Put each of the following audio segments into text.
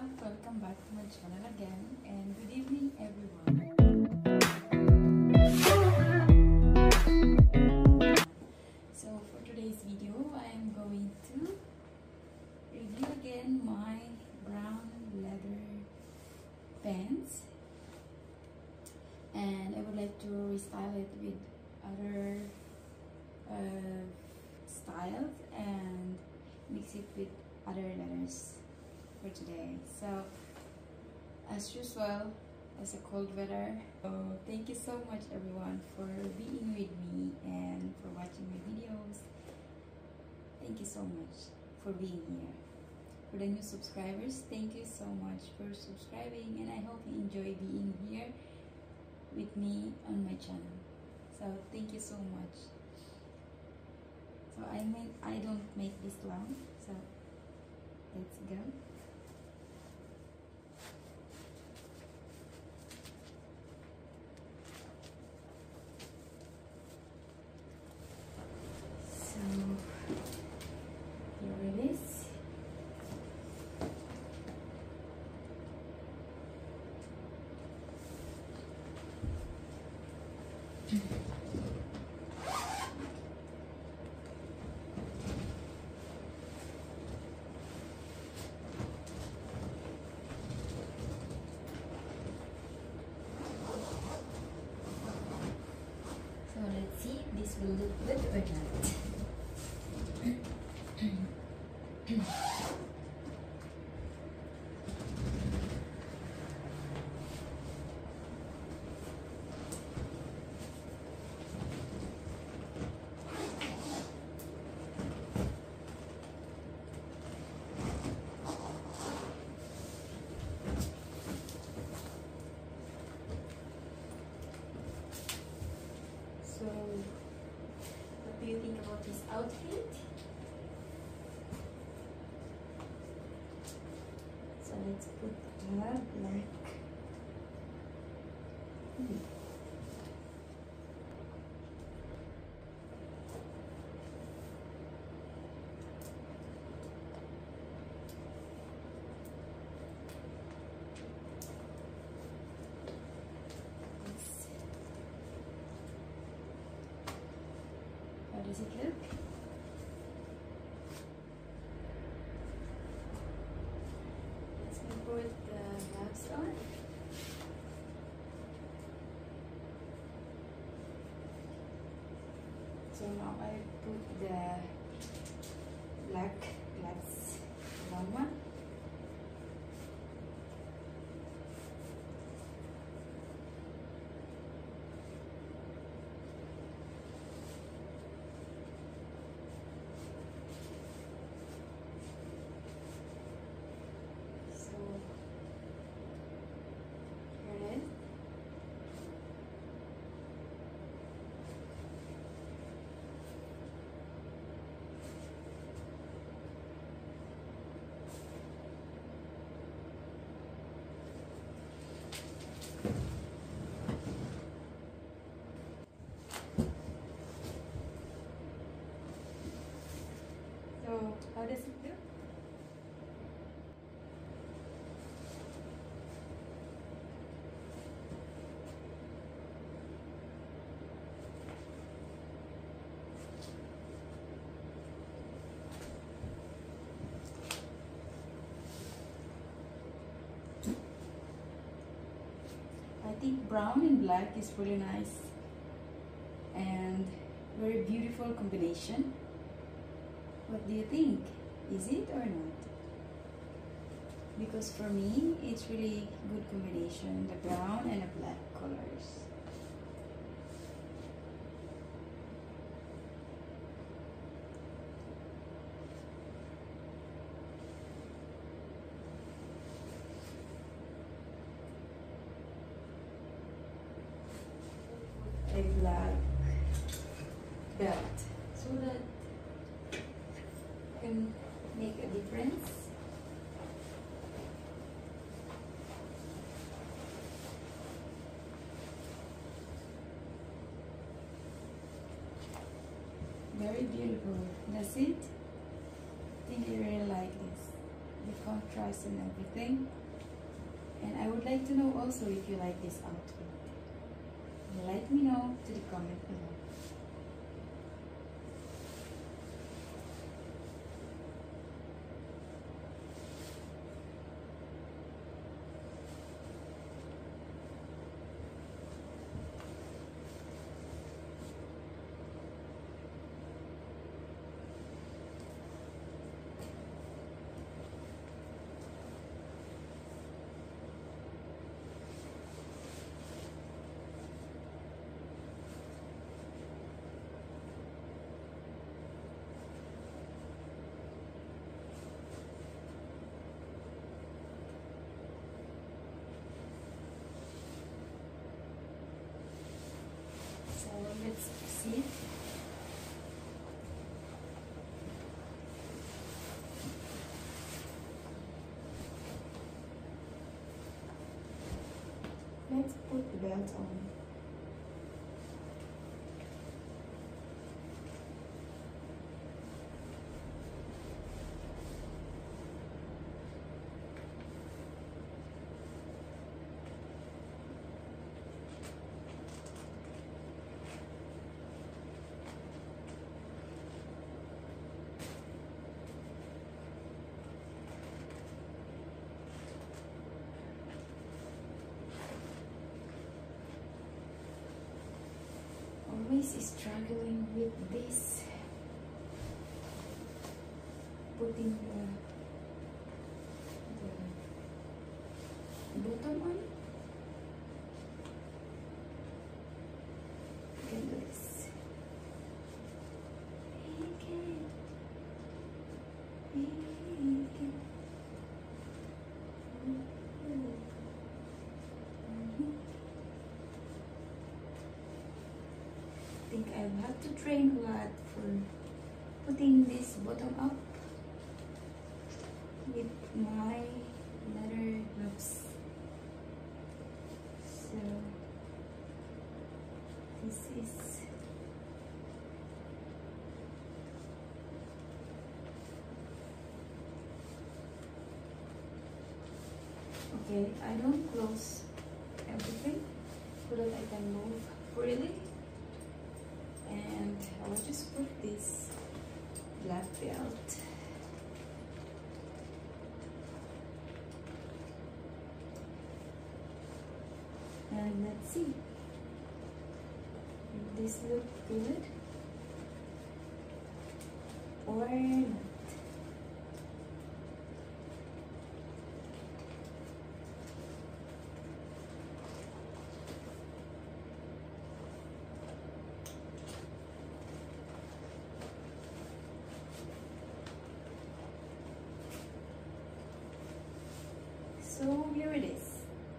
welcome back to my channel again, and good evening everyone. So for today's video I am going to review again my brown leather pants, and I would like to restyle it with other styles and mix it with other leathers for today. So as usual, it's a cold weather, so thank you so much everyone for being with me and for watching my videos. Thank you so much for being here. For the new subscribers, thank you so much for subscribing, and I hope you enjoy being here with me on my channel. So thank you so much. So I don't make this long, so let's go. So here it is. So let's see if this will look good or not. So, what do you think about this outfit? So let's put the black. How does it look? Let's put the gloves on. So now I put the black gloves, long one. So how does it look? I think brown and black is really nice and very beautiful combination. What do you think? Is it or not? Because for me, it's really good combination, the brown and the black colors. A black belt so that can make a difference. Very beautiful. That's it. I think I really like this contrast and everything. And I would like to know also if you like this outfit. Let me know to the comment below. So let's see. Let's put the belt on. Always struggling with this, putting the bottom on. You can do this. I think I'll have to train a lot for putting this bottom up with my leather gloves. So this is okay. I don't close everything so that I can move freely. And I will just put this black belt. And let's see if this looks good or not. So here it is.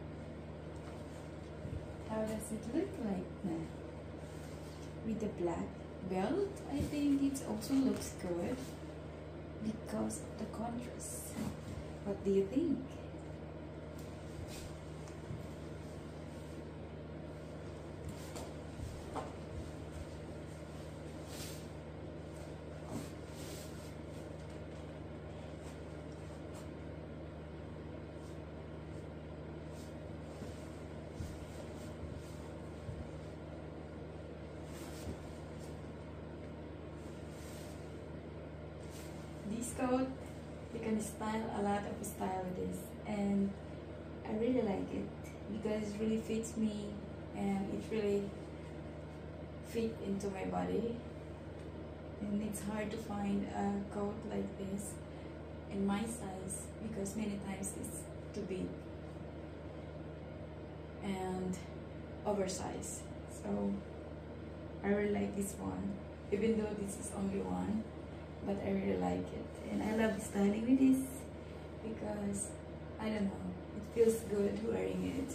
How does it look like now? With the black belt, I think it also looks good because of the contrast. What do you think? This coat, you can style a lot of style with this, and I really like it because it really fits me and it really fit into my body. And it's hard to find a coat like this in my size because many times it's too big and oversized. So I really like this one, even though this is only one. But I really like it, and I love styling with this because I don't know, it feels good wearing it.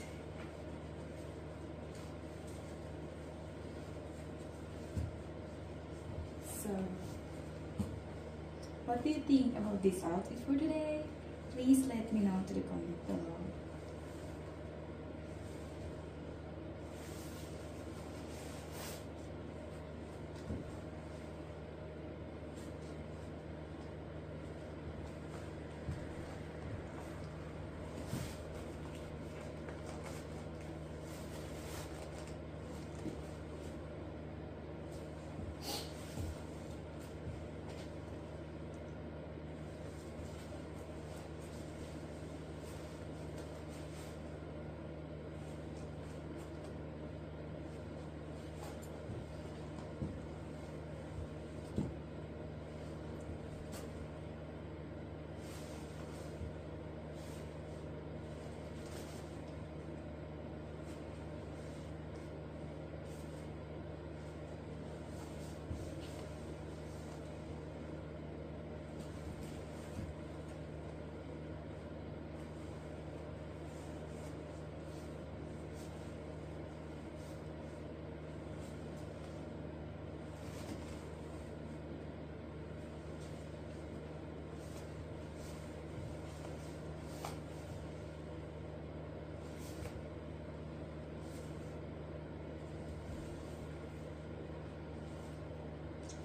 So what do you think about this outfit for today? Please let me know to the comment below.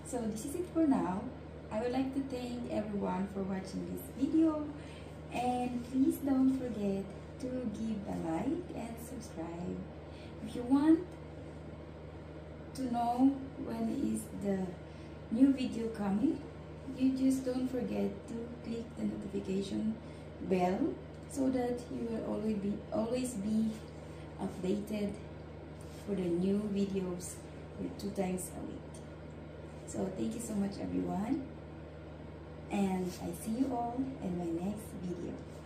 So this is it for now. I would like to thank everyone for watching this video, and please don't forget to give a like and subscribe. If you want to know when is the new video coming, you just don't forget to click the notification bell so that you will always be updated for the new videos 2 times a week. So thank you so much everyone, and I see you all in my next video.